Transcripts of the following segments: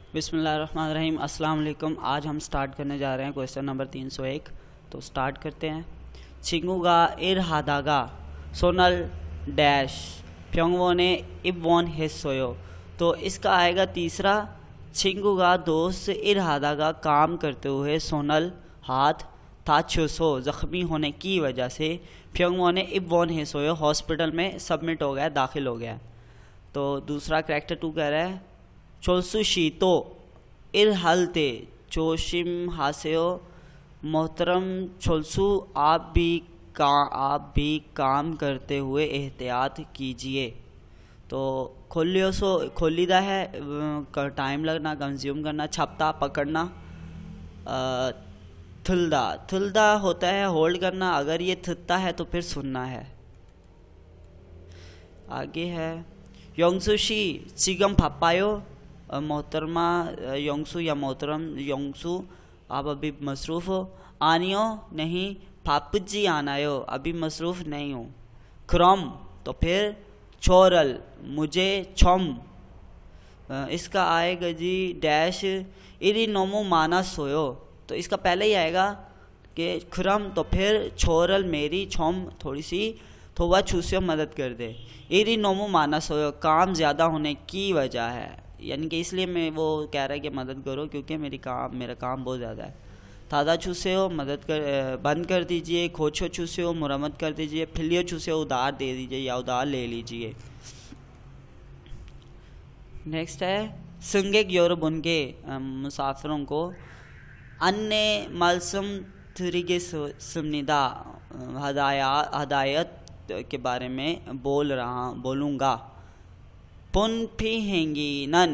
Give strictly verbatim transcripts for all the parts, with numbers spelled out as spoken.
बिस्मिल्लाहिर्रहमानिर्रहीम। अस्सलाम वालेकुम। आज हम स्टार्ट करने जा रहे हैं क्वेश्चन नंबर तीन सौ एक। तो स्टार्ट करते हैं। छिंगुगा इर हादागा सोनल डैश प्योंगवोने इबवोन हिस्सोयो। तो इसका आएगा तीसरा। छिंगुगा दोस्त इर हादागा काम करते हुए सोनल हाथ ताछुसो ज़ख्मी होने की वजह से प्योंगवोने इबवोन हिस्सोयो हॉस्पिटल में सबमिट हो गया, दाखिल हो गया। तो दूसरा करैक्टर टू कह रहा है चोलसु शीतो इर हलते चोशिम हासेयो मोहतरम चोलसु आप भी का आप भी काम करते हुए एहतियात कीजिए। तो खोलियो सो खोलीदा है, टाइम लगना, कंज्यूम करना, छपता पकड़ना। थुलदा थुलदा होता है होल्ड करना, अगर ये थुत्ता है तो फिर सुनना है। आगे है योंगसुशी चिगम पापायो मोहतरमा योंगसु या मोहतरम योंगसु आप अभी मसरूफ़ हो। आनियो नहीं, पापुजी आनायो अभी मसरूफ़ नहीं हो। क्रम तो फिर छोरल मुझे छोम। इसका आएगा जी डैश इरी नोमो माना सोयो। तो इसका पहले ही आएगा कि क्रम तो फिर छोरल मेरी छोम थोड़ी सी थोड़ा छूसियो मदद कर दे। इरी नोमो माना सोयो काम ज़्यादा होने की वजह है, यानी कि इसलिए मैं वो कह रहा है कि मदद करो क्योंकि मेरी काम मेरा काम बहुत ज़्यादा है। ताज़ा छूसे हो मदद कर बंद कर दीजिए। खोचो छूसे हो मुरम्मत कर दीजिए। फिलियो छूसे हो उधार दे दीजिए या उधार ले लीजिए। नेक्स्ट है सुंगेक यूरोप उनके मुसाफिरों को अन्य मलसम तरीके सुमनिदा हदाया हदायत के बारे में बोल रहा बोलूँगा। पुन फी हेंगी नन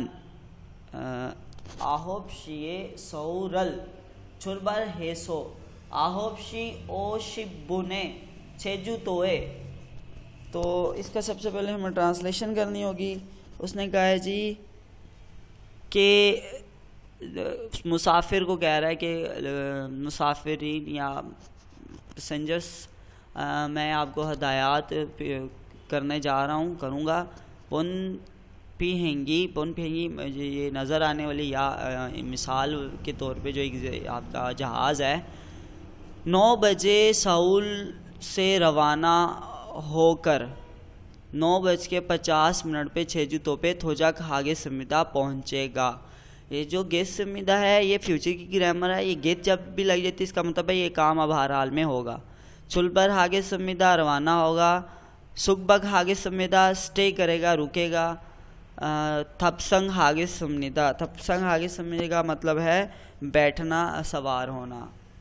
आहोपशिये सौरल छुरबर हेसो आहोपशी ओ शिबुने छेजू तोए। तो इसका सबसे पहले हमें ट्रांसलेशन करनी होगी। उसने कहा है जी कि मुसाफिर को कह रहा है कि मुसाफिरीन या पैसेंजर्स मैं आपको हदायत करने जा रहा हूँ करूँगा। पुन पीहेंगी पुन पीहेंगी ये नज़र आने वाली या मिसाल के तौर पे जो एक आपका जहाज़ है नौ बजे सऊल से रवाना होकर नौ बज के पचास मिनट पे छेजू तोपे थोजा हागे समिदा पहुँचेगा। ये जो गेट समिदा है ये फ्यूचर की ग्रामर है। ये गेट जब भी लग जाती है इसका मतलब है ये काम अब हर हाल में होगा। चुलबर हागे समिदा रवाना होगा। सुखबग हागे समिदा स्टे करेगा, रुकेगा। थपसंग हागे समिदा थपसंग हागे समिदा का मतलब है बैठना, सवार होना।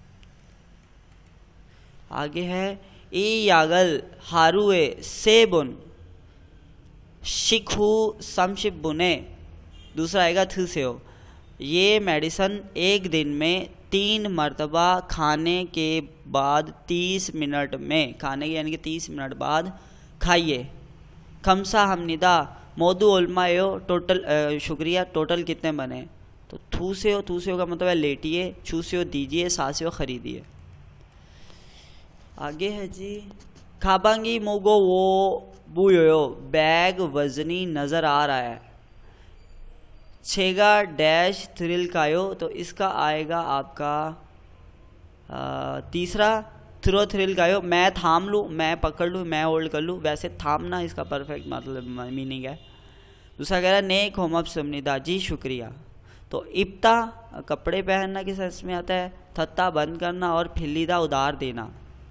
आगे है ई यागल हारुए सेबुन शिखु समशिप बुने। दूसरा आएगा थ से हो ये मेडिसन एक दिन में तीन मरतबा खाने के बाद तीस मिनट में खाने के यानी कि तीस मिनट बाद खाइए। खमसा हमनिदा मोदू उलमायो टोटल शुक्रिया टोटल कितने बने। तो थू से हो थू से हो का मतलब है लेटिए, छू से हो दीजिए, सा से हो खरीदिए। आगे है जी खाबांगी मोगो वो बुयो बैग वजनी नज़र आ रहा है। छेगा डैश थ्रिल कायो। तो इसका आएगा आपका आ, तीसरा थ्रो थ्रिल कायो मैं थाम लूँ, मैं पकड़ लूँ, मैं होल्ड कर लूँ। वैसे थामना इसका परफेक्ट मतलब मीनिंग है। दूसरा कह रहा है नेक होमअप समनिदा जी शुक्रिया। तो इब्ता कपड़े पहनना किस सेंस में आता है। थत्ता बंद करना और फिलीदा उधार देना।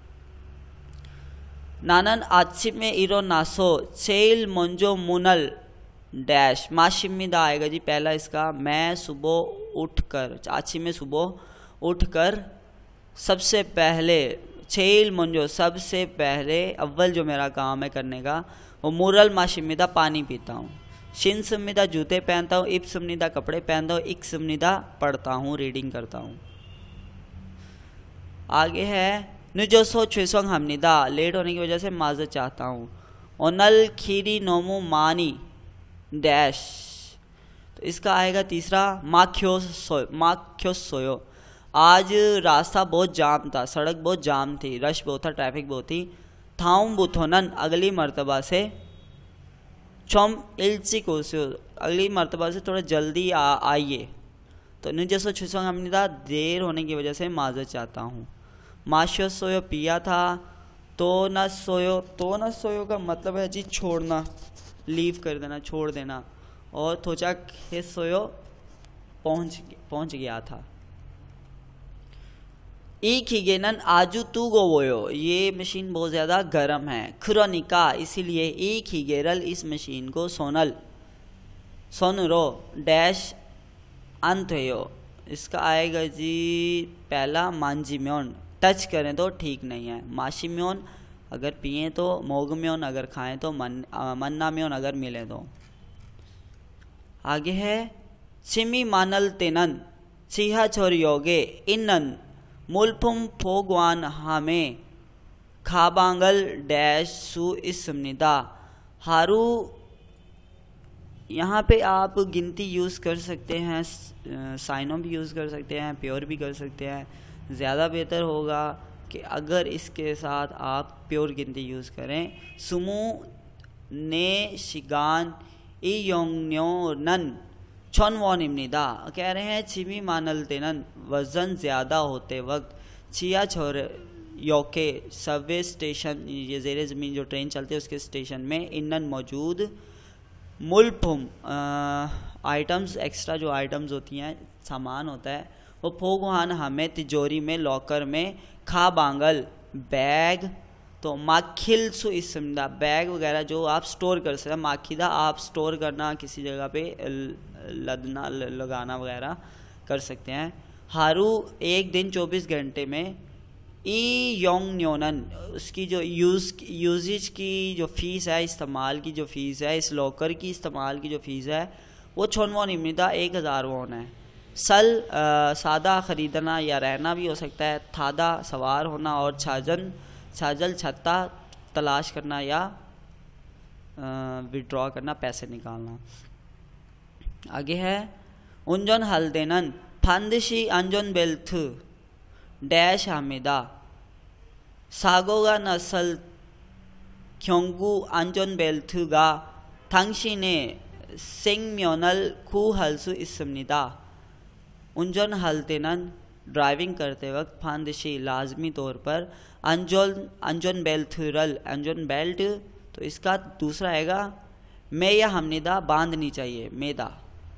नानन आच्छी में इरो नासो चेल मंजो मुनल डैश माशिमिदा आएगा जी पहला इसका मैं सुबह उठकर आच्छी में सुबह उठकर सबसे पहले छेल मंजो सबसे पहले अव्वल जो मेरा काम है करने का वो मुरल माशिमिदा पानी पीता हूँ। शिन सुमिदा जूते पहनता हूँ। इब सुमनिदा कपड़े पहनता हूँ। इक सुमनिदा पढ़ता हूँ, रीडिंग करता हूँ। आगे है नुजोसो छुसोंग हमनिदा लेट होने की वजह से माजरत चाहता हूँ। ओनल खीरी नोमो मानी डैश। तो इसका आएगा तीसरा माख्यो सो माख्यो सोयो आज रास्ता बहुत जाम था, सड़क बहुत जाम थी, रश बहुत था, ट्रैफिक बहुत थी। थाउम बुथोनन अगली मर्तबा से चम 일찍 오세요. अगली मर्तबा से थोड़ा जल्दी आ आइए। तो 늦어서 죄송합니다. देर होने की वजह से माजरत चाहता हूँ। 마셨어요 पिया था। तो न सोयो, तो न सोयो का मतलब है जी छोड़ना, लीव कर देना, छोड़ देना। और 도착 했어요 पहुँच पहुँच गया था। 이 기계는 아주 뜨거워요. ये मशीन बहुत ज़्यादा गर्म है। 그러니까 इसीलिए 이 기계를 इस मशीन को 손을 손으로 डैश अंत है। इसका आएगा जी पहला मांजिम्योन, टच करें तो ठीक नहीं है। माशिम्योन अगर पिए तो, मोगम्योन अगर खाएं तो, मन मन्नाम्योन अगर मिले तो। आगे है चिमी मानल तेनन 지하철역에 있는 물품 보관 हमें खाबांगल डैश सु इसमनिदा। हारू यहाँ पे आप गिनती यूज़ कर सकते हैं, साइनों भी यूज़ कर सकते हैं, प्योर भी कर सकते हैं। ज़्यादा बेहतर होगा कि अगर इसके साथ आप प्योर गिनती यूज़ करें। सुमु ने शिगान ई योंगन्योनन छनवॉनिमनिदा। कह रहे हैं चिमी मानल तेनन वज़न ज़्यादा होते वक्त छिया छोर योके सबवे स्टेशन, ये ज़ेरे ज़मीन जो ट्रेन चलती है उसके स्टेशन में, इन्नन मौजूद मुल्फुम आइटम्स, एक्स्ट्रा जो आइटम्स होती हैं, सामान होता है, वो फोगवान हमें तिजोरी में, लॉकर में, खा बांगल बैग, तो माखिल सु इसमदा बैग वगैरह जो आप स्टोर कर सकते हैं। माखिदा आप स्टोर करना, किसी जगह पे लदना लगाना वगैरह कर सकते हैं। हारू एक दिन चौबीस घंटे में ई योंग न्योनन उसकी जो यूज़ यूजेज की जो फ़ीस है, इस्तेमाल की जो फ़ीस है, इस लॉकर की इस्तेमाल की जो फ़ीस है वो छनवॉन इमनिदा एक हज़ार वॉन है। सल आ, सादा ख़रीदना या रहना भी हो सकता है। थादा सवार होना, और छाजन छाजल छत्ता तलाश करना या विड्रॉ करना, पैसे निकालना। आगे है उंजन हल्देनन फांदिशी अंजन बेल्थ डैश हामिदा 사고가 났을 경우 안전벨트가 당신의 생명을 구할 수 있습니다। 운전할 때는 ड्राइविंग करते वक्त फांदिशी लाजमी तौर पर अंजन अंजन बेल्टरल अंजन बेल्ट, तो इसका दूसरा आएगा मैं या हमनिदा बांधनी चाहिए, मेदा।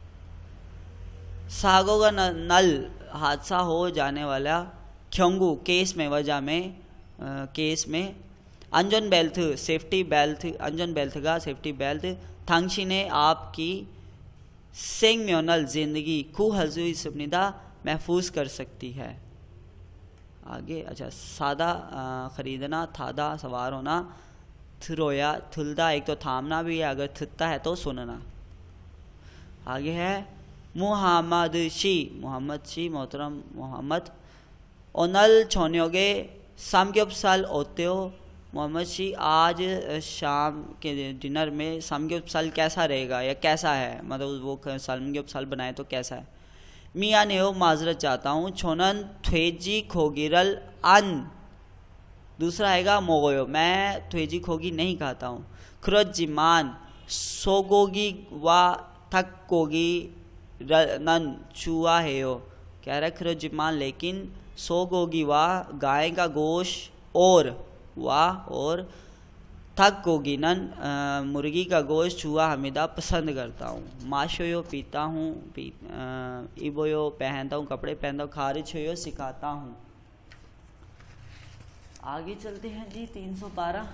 सागोगा नल हादसा हो जाने वाला, क्योंगु केस में, वजह में, आ, केस में, अंजन बेल्ट सेफ्टी बेल्ट, अंजन बेल्ट का सेफ्टी बेल्ट, थांगशी ने आपकी सेंगम्योनल जिंदगी कु हजू सुनिदा महफूज कर सकती है। आगे अच्छा सादा ख़रीदना, थादा सवार होना, थ्रोया थुलदा एक तो थामना भी है, अगर थुत्ता है तो सुनना। आगे है मुहम्मद शी, मोहम्मद शी मोहतरम मोहम्मद। ओनल छोन्योगे सामग्योपसाल ओत्यो, मोहम्मद शी आज शाम के डिनर में सामग्योपसाल कैसा रहेगा या कैसा है, मतलब वो सामग्योपसाल बनाए तो कैसा है। मियाँ ने वो माजरत चाहता हूँ। छोनन थ्वेजी खोगिरल अन, दूसरा आएगा मोगोयो मैं थ्वेजी खोगी नहीं खाता हूँ। खुरजिमान सोगोगी व थकोगी नन चुआ है यो, कह रहा है खुरजिमान लेकिन सोगोगी व गाय का गोश्त और वाह और थक गोगी नन मुर्गी का गोश्त चूहा हमीदा पसंद करता हूँ। माशोयो पीता हूँ, पी इबोयो पहनता हूँ, कपड़े पहनता हूँ, खारिशोयो सिखाता हूँ। आगे चलते हैं जी तीन सौ बारह।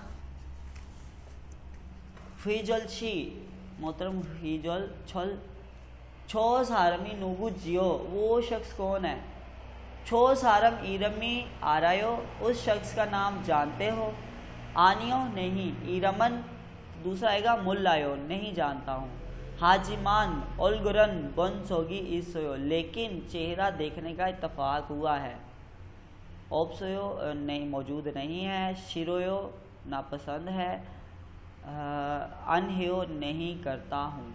हुईजल छी मोहतरम हुईजल छल छो सारमी नुगु जियो, वो शख्स कौन है। छो सारम इरमी आरायो, उस शख्स का नाम जानते हो। आनियो नहीं, इरमन दूसरा आएगा मुल्लायो नहीं जानता हूँ। हाजिमान ओलगुरन बंसोगी इसोयो, लेकिन चेहरा देखने का इत्तफाक हुआ है। ओप्सोयो नहीं मौजूद नहीं है। शिरोयो नापसंद है। अनहेयो नहीं करता हूँ।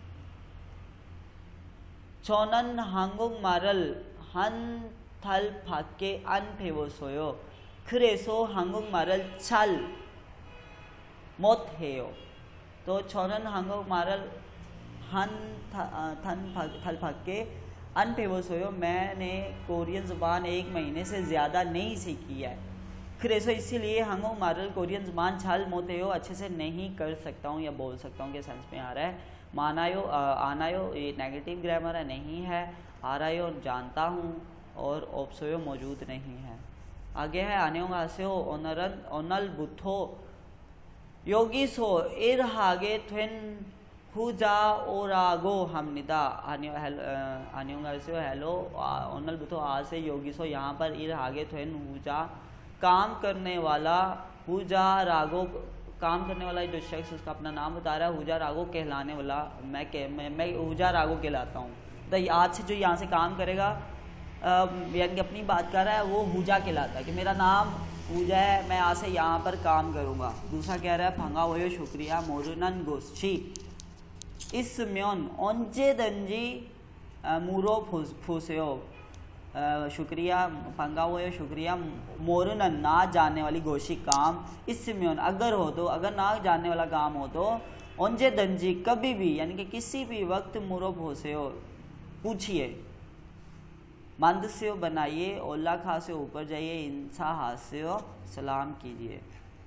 चौनन हांगुंग मारल हन थल फाके अन फेवो सोयो, 그래서 한국말을 잘 못해요। तो छोरन हांगोक मारल हन थन थल फक्के अनफेवस हो, मैंने कोरियन ज़ुबान एक महीने से ज़्यादा नहीं सीखी है। फिर ऐसा इसीलिए हांगो मारल कोरियन ज़ुबान छाल मोते हो अच्छे से नहीं कर सकता हूँ या बोल सकता हूँ, के सेंस में आ रहा है। मानायो आनायो ये नेगेटिव ग्रामर है, नहीं है। आ रहा हो जानता हूँ, और ओप्सोयो मौजूद नहीं है। आगे है आनेओ हास्यो ओनरन ओनल बुथो योगी सो ir हागे थ्वेन हुजा ओरागो हमनिदा आनियो हास्यो हेलो ओनल बुथो आ से योगी सो यहाँ पर ir हागे थ्वेन हुजा काम करने वाला, हुजा रागो काम करने वाला जो शख्स उसका अपना नाम बता रहा है, हुजा रागो कहलाने वाला, मैं कह मैं, मैं हुजा रागो कहलाता हूँ। तो आज से जो यहाँ से काम करेगा यानी कि अपनी बात कर रहा है, वो हुजा कहलाता है कि मेरा नाम हुजा है, मैं आज से यहाँ पर काम करूँगा। दूसरा कह रहा है फंगा वो शुक्रिया मोरुनन गोस्ची इस म्योन ओंजे दंजी मूरो फूसेओ शुक्रिया फंगा हुए शुक्रिया मोरन ना जानने वाली गोशी काम इससे म्योन अगर हो तो, अगर ना जानने वाला काम हो तो ओंजे दंजी कभी भी यानी कि किसी भी वक्त मुरो भोसे हो पूछिए, मंद से हो बनाइए, ओला खा से ऊपर जाइए, इंसा हाथ से हो सलाम कीजिए।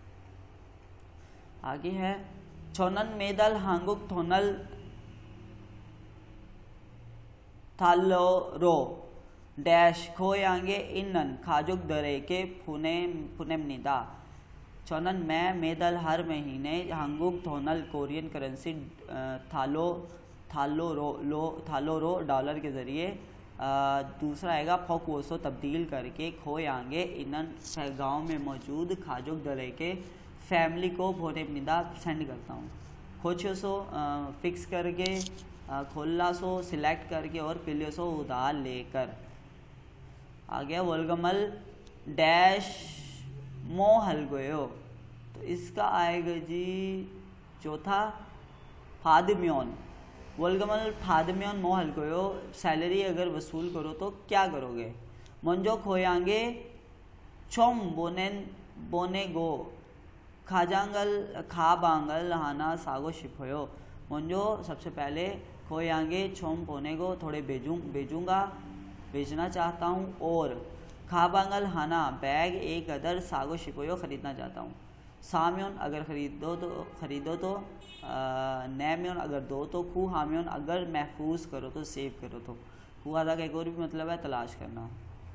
आगे है छोनन मेदल हांगुक थोनल थालो रो डैश खोयांगे इन्नन खाजुक दरे के पुने पुनेमनिदा चौनन मैं मेदल हर महीने हांगुक थोनल कोरियन करेंसी थालो थालो रो लो थालो रो डॉलर के ज़रिए, दूसरा आएगा फोकोसो तब्दील करके खोयांगे इन्नन गांव में मौजूद खाजुक दरे के फैमिली को पुनेमनिदा सेंड करता हूँ। खोचोसो फिक्स करके, खोला सो सिलेक्ट करके, और पिलियोसो उधार लेकर। आ गया वोल्गमल डैश मोहल गयो, तो इसका आएगा जी चौथा फादम्योन। वोल्गमल फादम्योन मोहल गयो, सैलरी अगर वसूल करो तो क्या करोगे। मंजो खोयांगे चोम बोनेन बोने गो खाजांगल खा बांगल हाना सागो शिफोयो। मंजो सबसे पहले खोयांगे छोम बोने गो थोड़े भेजूं भेजूंगा बेचना चाहता हूँ, और खाबांगल हाना बैग एक अदर सागो शिकोयो ख़रीदना चाहता हूँ। साम्योन अगर ख़रीदो तो ख़रीदो तो, नैम्योन अगर दो तो, खू हाम्योन अगर महफूज करो तो, सेव करो तो। खू आधा का एक और भी मतलब है तलाश करना।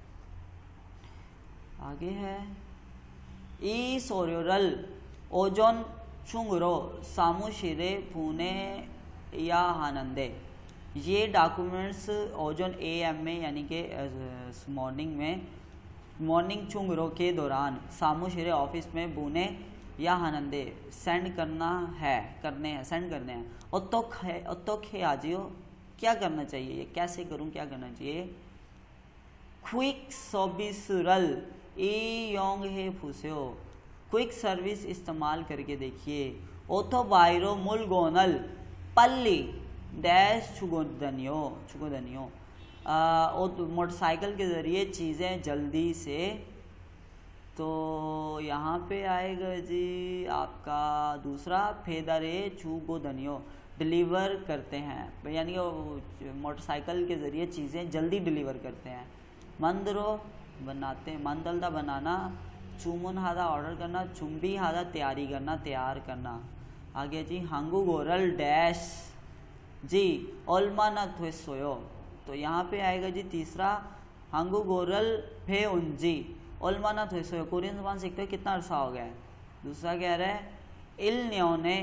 आगे है ई सोर्योरल ओजोन चुंगरो सामुशिरे पुणे या हानंदे। ये डॉक्यूमेंट्स ओजोन ए एम में यानी कि मॉर्निंग में मॉर्निंग चुंगरो के दौरान सामुशिरे ऑफिस में बुने या हानंदे सेंड करना है करने हैं सेंड करने हैं। ओत्तोक है ओत्तोक है आजियो क्या करना चाहिए, ये कैसे करूं, क्या करना चाहिए। क्विक सर्विसरल ई योंग है फुसेओ, क्विक सर्विस इस्तेमाल करके देखिए। ओथो बायरो मुलगोनल पल्ली डैश चुगोदनियो चुगोदनियो मोटरसाइकिल के ज़रिए चीज़ें जल्दी से। तो यहाँ पे आएगा जी आपका दूसरा फेदरे चुगोदनियो डिलीवर करते हैं, यानी कि मोटरसाइकिल के ज़रिए चीज़ें जल्दी डिलीवर करते हैं। मंदरो बनाते हैं, मंदलदा बनाना, चुमुन हादा ऑर्डर करना, चुम्बी हादा तैयारी करना तैयार करना। आगे जी हांगू गोरल डैश जी ओल्माना थ्वेसोयो, तो यहाँ पे आएगा जी तीसरा हांगू गोरल फे उनजी ओल्माना थ्वेसोयो। कोरियन ज़बान सीखते हुए कितना अरसा हो गया है। दूसरा कह रहा है इल न्योने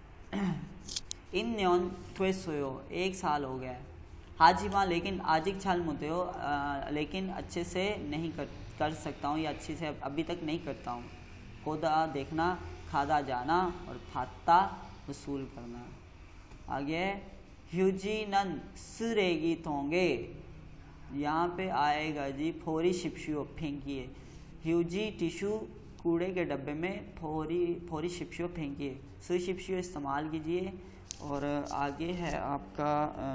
इन न्योन थ्वेसोयो, एक साल हो गया है। हाजी माँ लेकिन आजिक छाल मुते हो, लेकिन अच्छे से नहीं कर कर सकता हूँ या अच्छे से अभी तक नहीं करता हूँ। खोदा देखना, खादा जाना, और फाता वसूल करना। आगे ह्यूजी नन सुरेगी थोंगे, यहाँ पे आएगा जी फोरी शिप्शियो फेंकिए। ह्यूजी टिश्यू कूड़े के डब्बे में फोरी फोरी शिप्शियो फेंकिए, सु शिप्शियो इस्तेमाल कीजिए। और आगे है आपका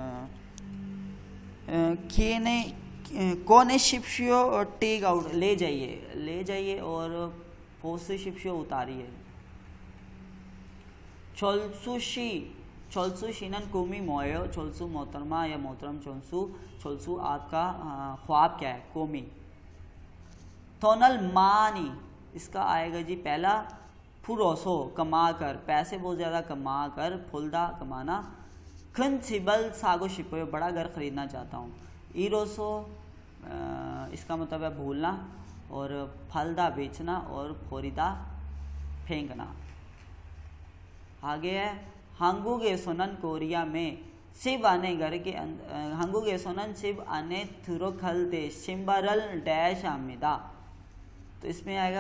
केने कोने शिप्शियो और टेक आउट ले जाइए ले जाइए और फोर्स शिप्शियो उतारिए। छोलसुशी छोलसु शिनन कुमी मोयो छोलसु मोहतरमा या मोहतरम छोलसु छोलसु आपका ख्वाब क्या है कोमी। थोनल मानी इसका आएगा जी पहला फुरोसो कमा कर पैसे बहुत ज़्यादा कमा कर फुलदा कमाना। खन सिबल सागो शिपो बड़ा घर खरीदना चाहता हूँ। ईरोसो इसका मतलब है भूलना और फलदा बेचना और फोरिदा फेंकना। आगे है हांगुगे सोनन कोरिया में सिब आने घर के अंदर हांगुगे सोनन सिब आने थुरो खलते सिम्बरल डैश आमिदा। तो इसमें आएगा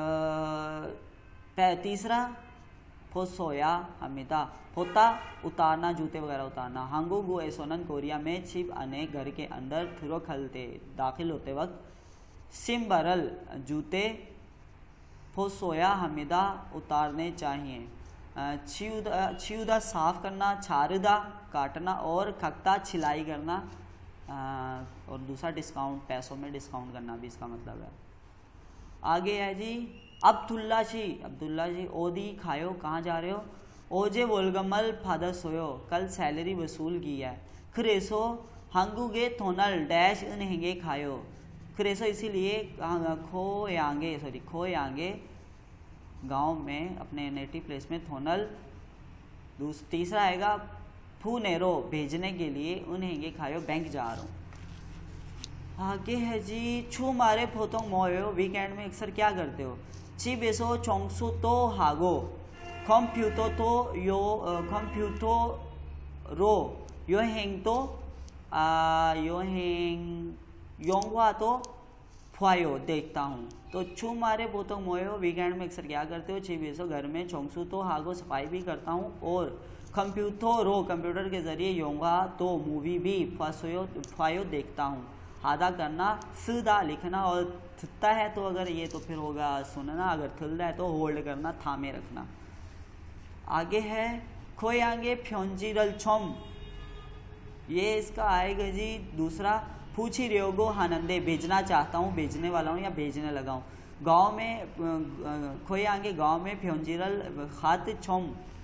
आ, तीसरा फोसोया हमिदा होता उतारना जूते वगैरह उतारना। हांगुगु सोनन कोरिया में छिप आने घर के अंदर थुरो खलते दाखिल होते वक्त सिम्बरल जूते फोसोया हमिदा उतारने चाहिए। छियुदा छियुदा साफ करना, छारुदा काटना और खकता छिलाई करना। आ, और दूसरा डिस्काउंट पैसों में डिस्काउंट करना भी इसका मतलब है। आगे है जी अब्दुल्ला जी अब्दुल्ला जी ओदी खायो कहाँ जा रहे हो। ओजे वोलगमल फादर सोयो कल सैलरी वसूल की है। खरेसो हंगुगे थोनल डैश उन्हेंगे खायो। खरेसो इसीलिए खो यांगे सॉरी खो यांगे गांव में अपने नेटिव प्लेस में थोनल। दूसरा तीसरा आएगा फूनेरो भेजने के लिए उन्हेंगे खायो बैंक जा रहा हूँ। आगे है जी छू मारे फोतोंग मोयो वीकेंड में अक्सर क्या करते हो। ची बेसो चोंगसु तो हागो कंप्यूटो तो यो कंप्यूटो रो यो हेंग तो आ, यो हेंग योंगवा तो ख्वायो देखता हूँ। तो छू मारे पोतोंग मोयो वीकेंड में अक्सर क्या करते हो। ची बेसो घर में चोंगसु तो हागो सफाई भी करता हूँ और कंप्यूटो रो कंप्यूटर के जरिए योंगा तो मूवी भी फासोयो ख्वायो देखता हूँ। आधा करना सीधा लिखना और थुत्ता है तो अगर ये तो फिर होगा सुनना, अगर थुल्दा है तो होल्ड करना थामे रखना। आगे है खोयांगे फ्योंजीरल छोम ये इसका आएगा जी दूसरा पूछी रेगो हानंदे भेजना चाहता हूँ भेजने वाला हूँ या भेजने लगा हूँ। गाँव में खोयांगे गाँव में फ्योंजीरल खात छोम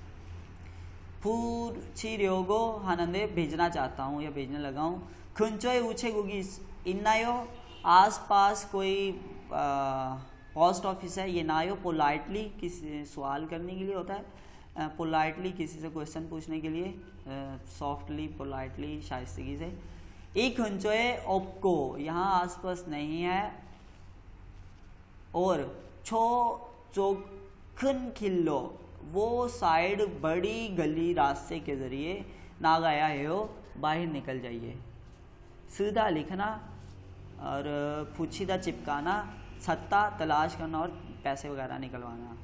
पूछी रेगो हानंदे भेजना चाहता हूँ या भेजने लगा हूँ। खुंचोए ऊँचे गुगी इन्नायो आस पास कोई पोस्ट ऑफिस है ये नायो पोलाइटली किसी सवाल करने के लिए होता है। पोलाइटली किसी से क्वेश्चन पूछने के लिए सॉफ्टली पोलाइटली शाइस्तगी से। एक खुंचोए ओपको यहाँ आस पास नहीं है। और छो चोखन खिल्लो वो साइड बड़ी गली रास्ते के जरिए ना गया है हो बाहर निकल जाइए। सीधा लिखना और पूछीदा चिपकाना, सत्ता तलाश करना और पैसे वगैरह निकलवाना।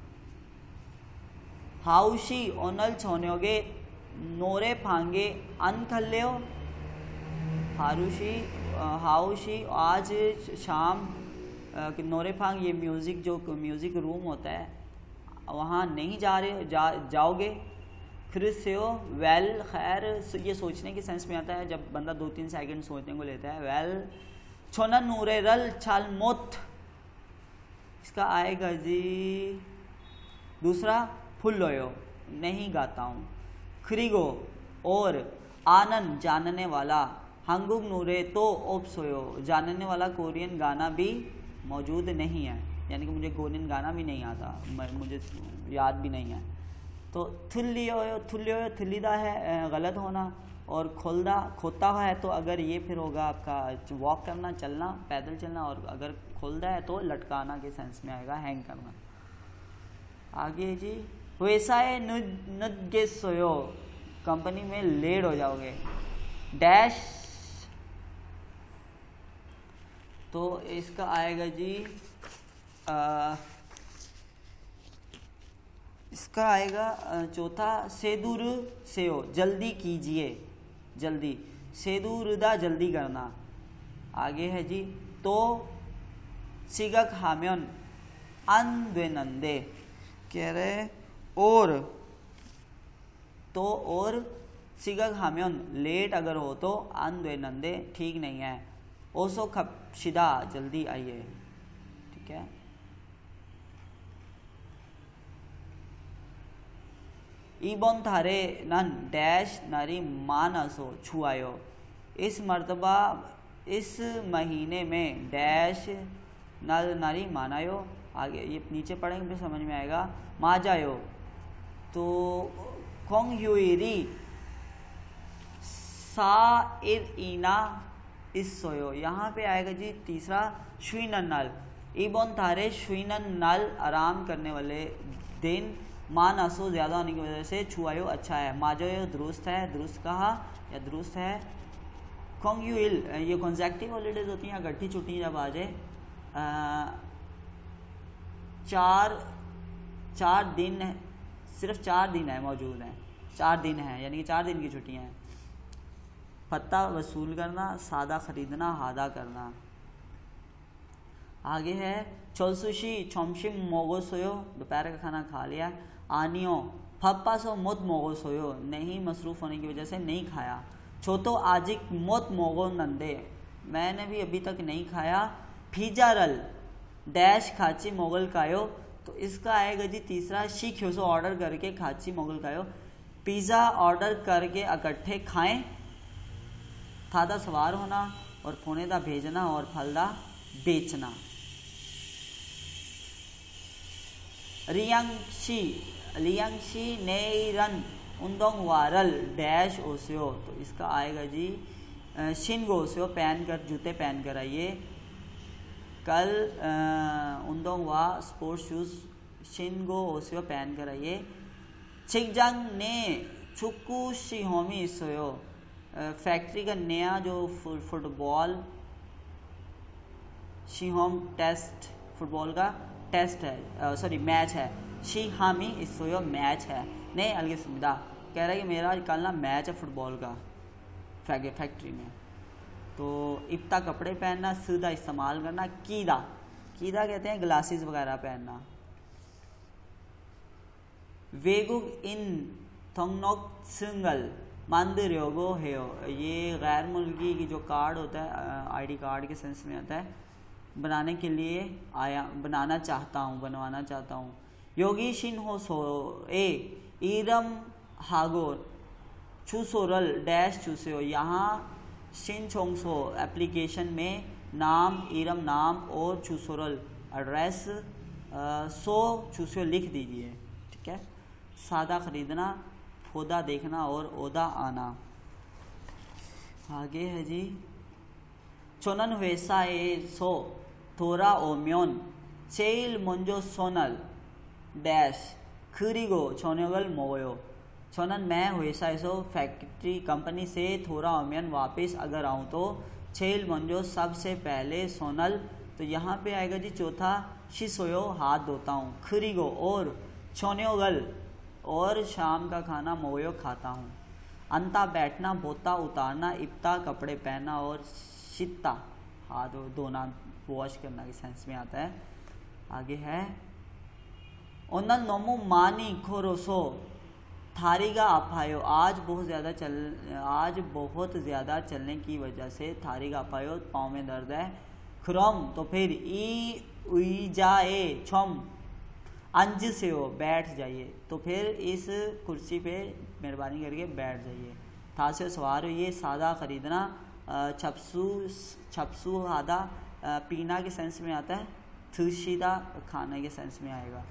हाउशी ओनल छोन्योगे नोरे फांगे अन खल्ले हो। हारूशी हाउशी आज शाम नोरे फांग ये म्यूज़िक जो म्यूज़िक रूम होता है वहाँ नहीं जा रहे जा जाओगे। फिर से हो वेल खैर ये सोचने की सेंस में आता है जब बंदा दो तीन सेकंड सोचने को लेता है। वेल छोना नूरे रल छाल मोत इसका आएगा जी दूसरा फुल्लोयो नहीं गाता हूँ। खरीगो और आनंद जानने वाला। हंगुग नूरे तो ओप्सोयो जानने वाला कोरियन गाना भी मौजूद नहीं है यानी कि मुझे कोरियन गाना भी नहीं आता मुझे याद भी नहीं है। तो थुल्लियो थुल्लियो थुल्लीदा है गलत होना और खोलदा खोता है तो अगर ये फिर होगा आपका वॉक करना चलना पैदल चलना और अगर खोलदा है तो लटकाना के सेंस में आएगा हैंग करना। आगे जी वैसा है नुगे सोयो कंपनी में लेट हो जाओगे डैश। तो इसका आएगा जी आ, इसका आएगा चौथा सेदूर सेओ जल्दी कीजिए जल्दी सेदूरदा जल्दी करना। आगे है जी तो सिगक हाम्योन अनद्वेनंदे कह रहे और तो और सिगक हाम्योन लेट अगर हो तो अनद्वेनंदे ठीक नहीं है। ओसो खपशिदा जल्दी आइए ठीक है। इबन थारे नन डैश नारी मानसो छुआयो, इस मर्तबा इस महीने में डैश नल नारी मानायो। आगे ये नीचे पढ़ेंगे फिर समझ में आएगा। माजायो तो कोंगयुरी सा ir इना इस सोयो, यहाँ पे आएगा जी तीसरा शुइनन नल। इबन थारे शुइनन नल आराम करने वाले दिन, मान असो ज़्यादा होने की वजह से छुआयो अच्छा है। माजोयो दुरुस्त है, दुरुस्त कहा या दुरुस्त है। कोंगयुइल ये कॉन्जेक्टिव हॉलीडेज होती हैं, गट्ठी छुट्टी जब आ जाए। चार चार दिन सिर्फ चार दिन है मौजूद हैं, चार दिन हैं यानी कि चार दिन की छुट्टियां हैं। पत्ता वसूल करना, सादा खरीदना, हादा करना। आगे है चोलसुशी चोमशिम मोगो सोयो, दोपहर का खाना खा लिया। आनियो फप्पा सो मोत मोगो सोयो, नहीं मसरूफ़ होने की वजह से नहीं खाया। छोतो आजिक मोत मोगो नंदे, मैंने भी अभी तक नहीं खाया। फीजारल डैश खाची मोगल कायो, तो इसका आएगा जी तीसरा शीख्योसो ऑर्डर करके खाची मोगल कायो, पिज़्ज़ा ऑर्डर करके इकट्ठे खाएं। थादा सवार होना और फोनेदा भेजना और फलदा बेचना। रियांगशी रियांगशी नेरन उंदोंग वारल डैश ओसियो, तो इसका आएगा जी शिनगो ओसियो पहन कर, जूते पहन कर आइए। कल उंदोंग वा स्पोर्ट्स शूज़ शिनगो ओसियो पहन कर आइए। छिकजंग ने चुक्कू शिहोमी सोयो, फैक्ट्री का नया जो फुटबॉल शिहोम टेस्ट फुटबॉल का टेस्ट है, सॉरी मैच है। शी हामी इसोयो मैच है, नहीं अलगे सुविधा कह रहा है कि मेरा कल ना मैच है फुटबॉल का फैक्ट्री में। तो इब्ता कपड़े पहनना, सीधा इस्तेमाल करना। कीदा कीदा कहते हैं ग्लासेस वगैरह पहनना। वेगुग इन थोंगनोक सिंगल मांदर्योगो हेयो, ये गैर मुल्की की जो कार्ड होता है आईडी कार्ड के सेंस में आता है, बनाने के लिए आया, बनाना चाहता हूँ, बनवाना चाहता हूँ। योगी शिन हो सो ए ईरम हागोर चूसोरल डैश चूसे हो, यहाँ शिन छोंगसो एप्लीकेशन में नाम, ईरम नाम और चूसोरल एड्रेस, सो चूसो लिख दीजिए, ठीक है। सादा खरीदना, फोदा देखना और ओदा आना। आगे है जी चोनन वेसा ए सो थोरा ओम्योन 제일 먼저 손을 डैश 그리고 저녁을 먹어요। 저는 मैं 회사에서 फैक्ट्री कंपनी से थोड़ा ओमियन वापस अगर आऊँ तो 제일 먼저 सबसे पहले सोनल, तो यहाँ पे आएगा जी चौथा शिसोयो हाथ धोता हूँ। 그리고 और 저녁을 और शाम का खाना मोयो खाता हूँ। अंता बैठना, बोता उतारना, इब्ता कपड़े पहनना और शिता हाथ धोना, वॉश करना के सेंस में आता है। आगे है ओनन नोमु मानी खोरोसो थारीगा अपायो, आज बहुत ज़्यादा चल आज बहुत ज़्यादा चलने की वजह से थारीगा अपायो पाँव में दर्द है। खरोम तो फिर ई उई जाए छोम अंज से हो बैठ जाइए, तो फिर इस कुर्सी पे मेहरबानी करके बैठ जाइए। था से सवार ये सादा खरीदना, छपसू छपसू हादा पीना के सेंस में आता है। थुशीदा खाने के सेंस में आएगा।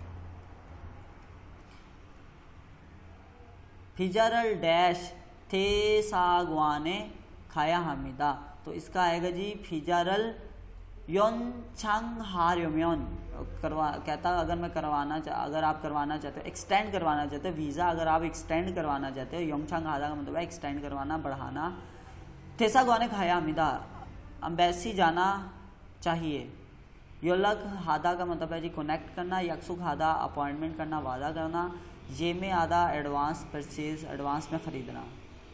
फिजरल डैश थे सागवाने खाया हमीदा, तो इसका आएगा जी फिजरल योन छंग हार्योम्योन करवा कहता अगर मैं करवाना चाह अगर आप करवाना चाहते हो, एक्सटेंड करवाना चाहते हो वीज़ा, अगर आप एक्सटेंड करवाना चाहते हो, योंगचांग हादा का मतलब है एक्सटेंड करवाना, बढ़ाना। थेसा गुआने खाया हमीदा अम्बेसी जाना चाहिए। योलक हादा का मतलब है जी कनेक्ट करना। यकसुक हादा अपॉइंटमेंट करना, वादा करना। ये में आधा एडवांस परचेज, एडवांस में ख़रीदना।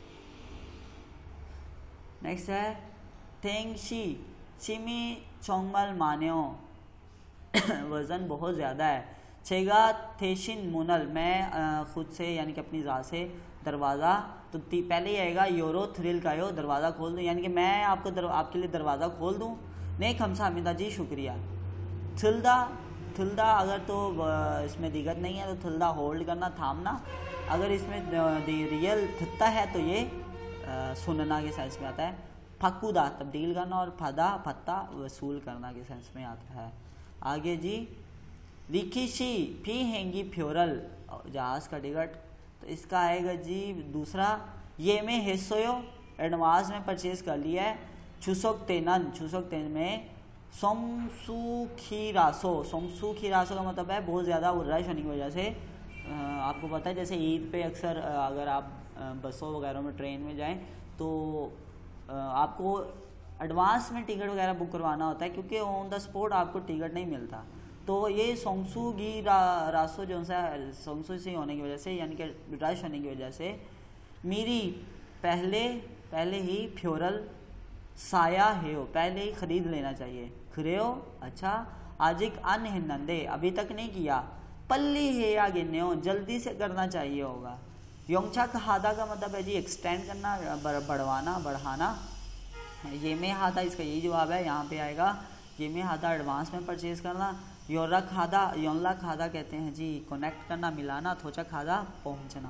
नेक्स्ट है थेंगशी चिमी चोंगमल मान्यो वज़न बहुत ज़्यादा है। छेगा थेशिन मुनल मैं ख़ुद से यानी कि अपनी ज़ात से दरवाज़ा, तो पहले ही आएगा योरो थ्रिल का यो दरवाज़ा खोल दूँ, यानी कि मैं आपको दर, आपके लिए दरवाज़ा खोल दूँ। नहीं खमसा हमीदा जी शुक्रिया। थिलदा थुल्दा अगर तो इसमें दिक्कत नहीं है तो थुल्दा होल्ड करना, थामना। अगर इसमें रियल थुत्ता है तो ये आ, सुनना के सेंस में आता है। फक्कुदा तब्दील करना और फदा फत्ता वसूल करना के सेंस में आता है। आगे जी रिकिशी फी हैंगी फ्योरल जहाज का टिकट, तो इसका आएगा जी दूसरा ये में हिस्सोयो एडवांस में परचेज कर लिया है। छुसोक तेनन छुसोक तेन में सोमसुखीरासो सोमसुखीरासो का मतलब है बहुत ज़्यादा रश होने की वजह से। आपको पता है जैसे ईद पे अक्सर अगर आप बसों वगैरह में ट्रेन में जाएं तो आपको एडवांस में टिकट वगैरह बुक करवाना होता है क्योंकि ऑन द स्पॉट आपको टिकट नहीं मिलता। तो ये सोंगसुगी रा, रासो जो सा सोंगसु से होने की वजह से यानी कि रश होने की वजह से मेरी पहले पहले ही फ्योरल साया है हो पहले ही खरीद लेना चाहिए। खरेओ अच्छा आजिक अन हिन्नंदे अभी तक नहीं किया। पल्ली है या गिन्ने हो जल्दी से करना चाहिए होगा। योंगचा हादा का मतलब है जी एक्सटेंड करना, बढ़वाना, बढ़ाना। ये में हादा इसका यही जवाब है, यहाँ पे आएगा ये में हादा एडवांस में परचेज करना। योरा खादा योनला खादा कहते हैं जी कनेक्ट करना, मिलाना। थोचा खादा पहुंचना।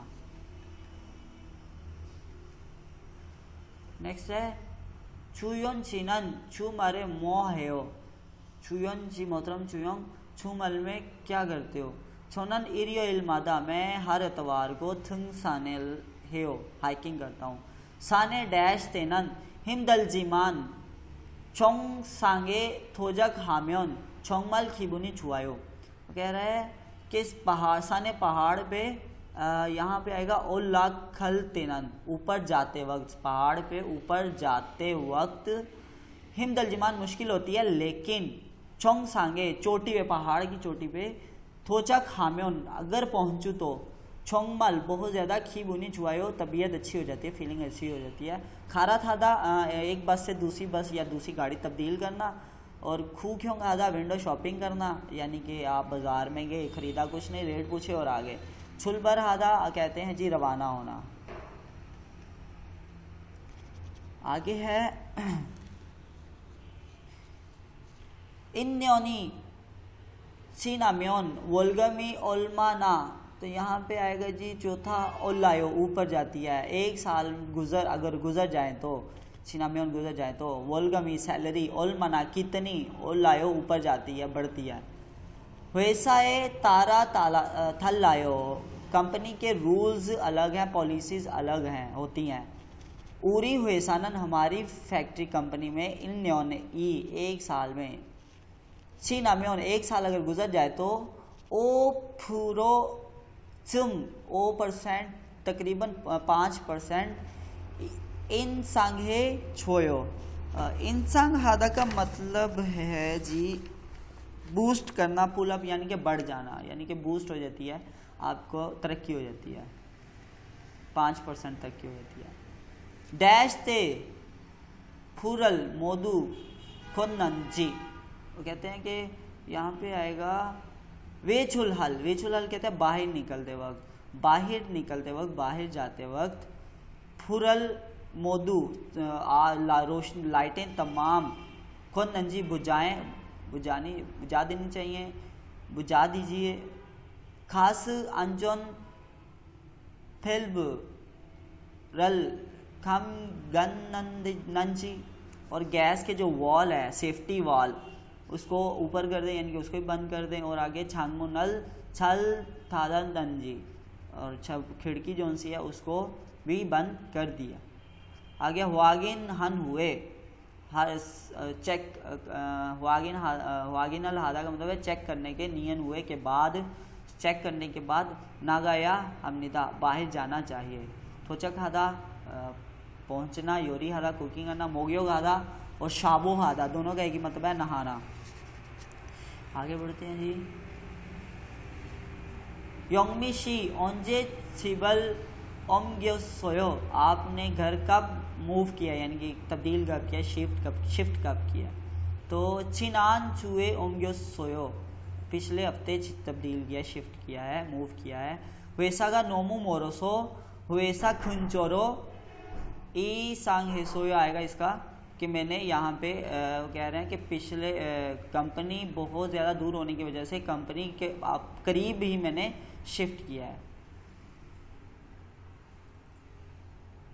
नेक्स्ट है चुयोन चिनन छू मारे मोह है हो। चुयोन जी मोहतरम चुयोंग छू मल में क्या करते हो। छोनन इरियो इल्मादा मैं हर एतवार को थंग साने हेओ हाइकिंग करता हूँ। साने डैश तेनन हिमदल जीमान चोंग सांगे थोजक हाम्योन चोंगमल खिबुनी छुआयो। कह रहा है कि इस पहाड़ साने पहाड़ पे यहाँ पे आएगा ओलाखल तेनन ऊपर जाते वक्त, पहाड़ पे ऊपर जाते वक्त हिमदल जीमान मुश्किल होती है लेकिन चोंग सांगे चोटी पे पहाड़ की चोटी पे थोचा खाम्योन अगर पहुंचूँ तो छोंगमल बहुत ज़्यादा खी बुनी छुआयो तबीयत अच्छी हो जाती है, फीलिंग अच्छी हो जाती है। खारा थादा एक बस से दूसरी बस या दूसरी गाड़ी तब्दील करना। और खू क्यों आधा विंडो शॉपिंग करना यानी कि आप बाज़ार में गए ख़रीदा कुछ नहीं रेट पूछे और आ गए। छुलबर हादा कहते हैं जी रवाना होना। आगे है इन्योनी सीनाम्योन वोल्गमी ओल्माना, तो यहाँ पे आएगा जी चौथा ओल्लायो ऊपर जाती है। एक साल गुजर अगर गुजर जाए तो सीनाम्योन गुजर जाए तो वोल्गमी सैलरी ओल्माना कितनी ओल्लायो ऊपर जाती है बढ़ती है। वैसा है तारा ताला थल लायो कंपनी के रूल्स अलग हैं, पॉलिसीज़ अलग हैं होती हैं। उरी हुए सानन हमारी फैक्ट्री कंपनी में इन न्योन ई एक साल में चीना में एक साल अगर गुजर जाए तो ओ फूरो चुम ओ परसेंट तकरीबन पाँच परसेंट इन सांगे छोयो। इन सांग हादा का मतलब है जी बूस्ट करना, पुल अप यानी कि बढ़ जाना, यानी कि बूस्ट हो जाती है, आपको तरक्की हो जाती है, पाँच परसेंट तक की हो जाती है। डैश ते फूरल मोदू खोन्नंजी, वो कहते हैं कि यहाँ पे आएगा वेचुल हल। वेचुल हल कहते हैं बाहर निकलते वक्त, बाहर निकलते वक्त बाहर जाते वक्त फुरल मोदू ला, रोशनी लाइटें तमाम खुद नंजी बुझाएं बुझानी बुझा देनी चाहिए, बुझा दीजिए। खास अंजन फिल्ब रल खम गन नंजी, और गैस के जो वॉल है सेफ्टी वॉल उसको ऊपर कर दें यानी कि उसको भी बंद कर दें। और आगे छांगमो नल छल थादा नंजी, और खिड़की जो सी है उसको भी बंद कर दिया। आगे हुआगिन हन हुए चेक हुआगिन हुआगिनल हादा का मतलब है चेक करने के, नियन हुए के बाद, चेक करने के बाद नागाया हमनिदा बाहर जाना चाहिए। थोचक हादा पहुंचना, योरी हादा कुकिंग करना, मोगियो हादा और शाबो हादा दोनों का एक ही मतलब है नहाना। आगे बढ़ते हैं जी। योंगमिशी ओंजे छिबल ओंग्यो सोयो, आपने घर कब मूव किया यानी कि तब्दील कब किया, शिफ्ट कब शिफ्ट कब किया। तो चिनान चुए ओंग्यो सोयो, पिछले हफ्ते तब्दील किया, शिफ्ट किया है, मूव किया है। वैसा का नोमू मोरोसो वैसा खुंचोरो ई सांग हेसोयो आएगा इसका कि मैंने यहाँ पे आ, वो कह रहे हैं कि पिछले कंपनी बहुत ज़्यादा दूर होने की वजह से कंपनी के आप करीब ही मैंने शिफ्ट किया है।